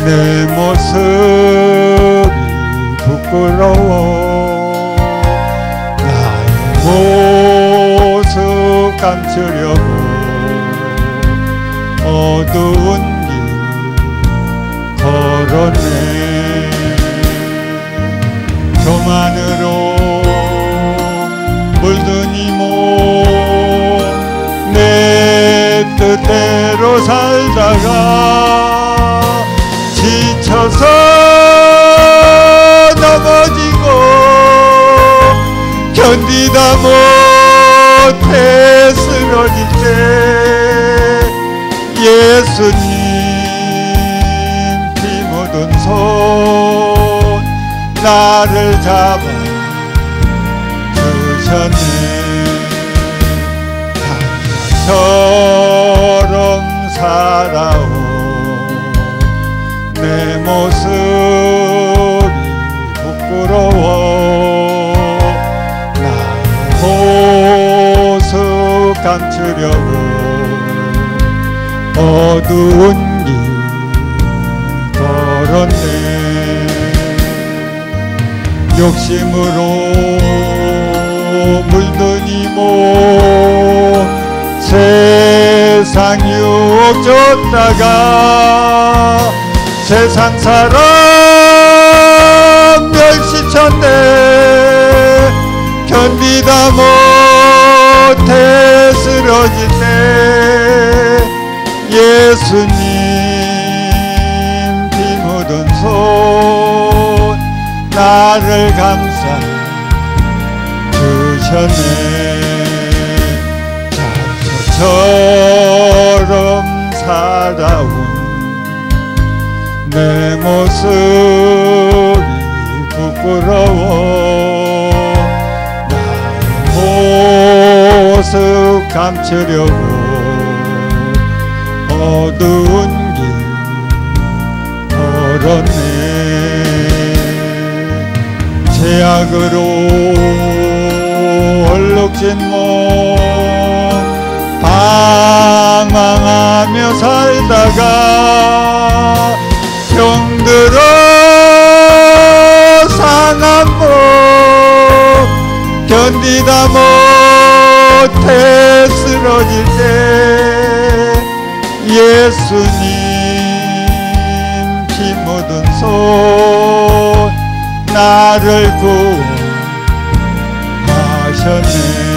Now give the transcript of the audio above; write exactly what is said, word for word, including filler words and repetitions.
내 모습이 부끄러워 나의 모습 감추려고 어두운 길 걸었네. 교만으로 물든 이몸 내 뜻대로 살다가 지쳐서 넘어지고 견디다 못해 쓰러질 때 예수님 피 묻은 손 나를 잡아 주셨네. 달처럼 살아온 내 모습이 부끄러워 나의 모습 감추려고 어두운 길 걸었네. 욕심으로 물든 이몸 세상 유혹 줬다가 세상 사람 멸시쳤네. 견디다 못해 쓰러질 때 예수님 피 묻은 손 나를 감싸 주셨네. 잡초처럼 살아온 내 모습이 부끄러워 나의 모습 감추려고 어두운 길 걸었네. 죄악으로 얼룩진 몸 방황하며 살다가 병들어 상한 몸 견디다 못해 쓰러질 때 예수님 피 묻은 손 나를 구하셨네.